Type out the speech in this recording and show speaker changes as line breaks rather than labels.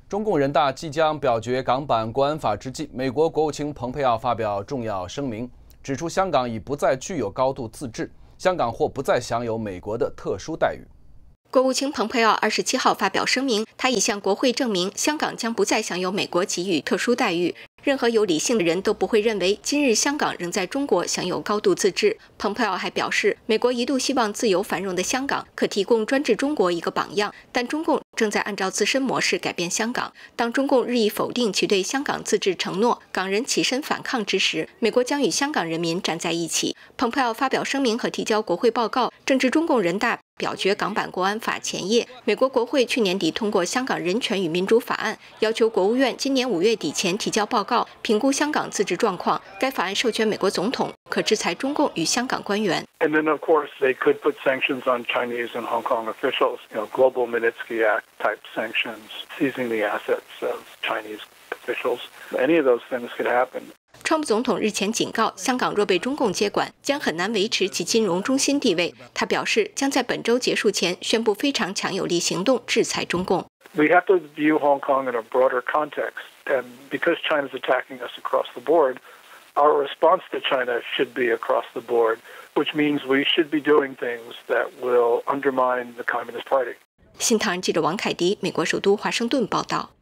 中共人大即将表决港版国安法之际，美国国务卿蓬佩奥发表重要声明，指出香港已不再具有高度自治，香港或不再享有美国的特殊待遇。
国务卿蓬佩奥27号发表声明，他已向国会证明，香港将不再享有美国给予特殊待遇。任何有理性的人都不会认为今日香港仍在中国享有高度自治。蓬佩奥还表示，美国一度希望自由繁荣的香港可提供专制中国一个榜样，但中共正在按照自身模式改变香港。当中共日益否定其对香港自治承诺，港人起身反抗之时，美国将与香港人民站在一起。蓬佩奥发表声明和提交国会报告，正值中共人大表决港版国安法前夜。美国国会去年底通过《香港人权与民主法案》，要求国务院今年5月底前提交报告，评估香港自治状况。该法案授权美国总统可制裁中共与香港官员。
And then, of course, they could put sanctions on Chinese and Hong Kong officials, global Magnitsky Act type sanctions, seizing the assets of Chinese officials. Any of those things could happen.
川普总统日前警告，香港若被中共接管，将很难维持其金融中心地位。他表示，将在本周结束前宣布非常强有力行动制裁中共。
We have to view Hong Kong in a broader context, and because China is attacking us across the board, our response to China should be across the board, which means we should be doing things that will undermine the Communist Party.
新唐人记者王凯迪，美国首都华盛顿报道。